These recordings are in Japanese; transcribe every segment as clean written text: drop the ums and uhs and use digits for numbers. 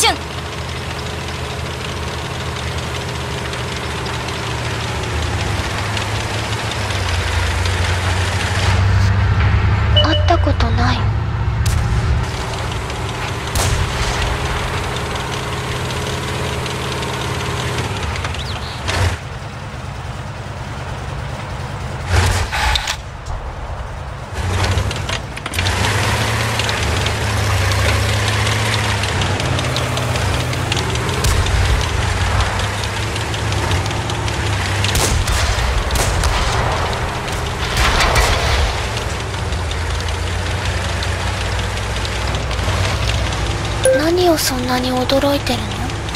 準。 会ったことない。何をそんなに驚いてるの？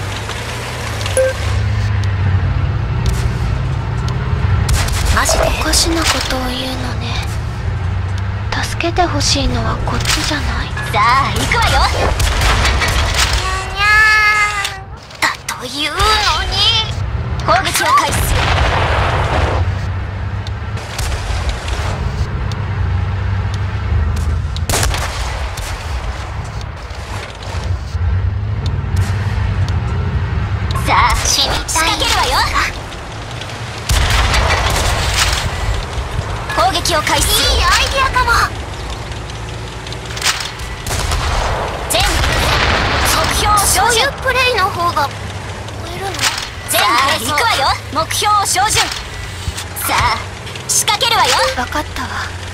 マジで？ おかしなことを言うのね。助けてほしいのはこっちじゃない？ さあ行くわよ。にゃーだというのに攻撃を開始。さあ死に仕掛けるわよ。攻撃を開始。いいアイデアかも。全目標を照準。 そういうプレイの方が燃えるの？ 全部行くわよ。目標を照準。さあ仕掛けるわよ。 分かったわ。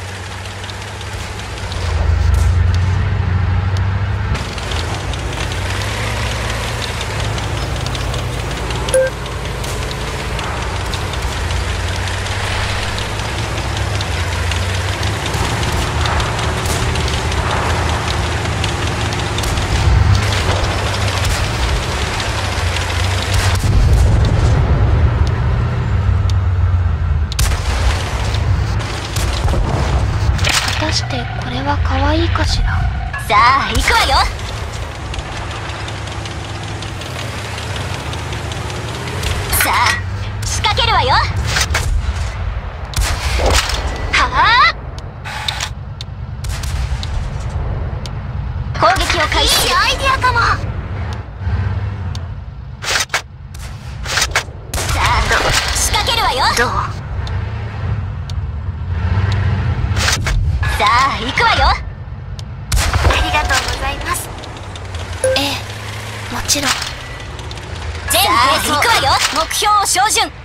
果たしてこれは可愛いかしら？ さあ行くわよ。さあ仕掛けるわよ。はあ攻撃を開始。いいアイデアかも。さあ仕掛けるわよ。 どう？ さあ行くわよ。 ありがとうございます。ええ、もちろん。 全部行くわよ。目標を照準。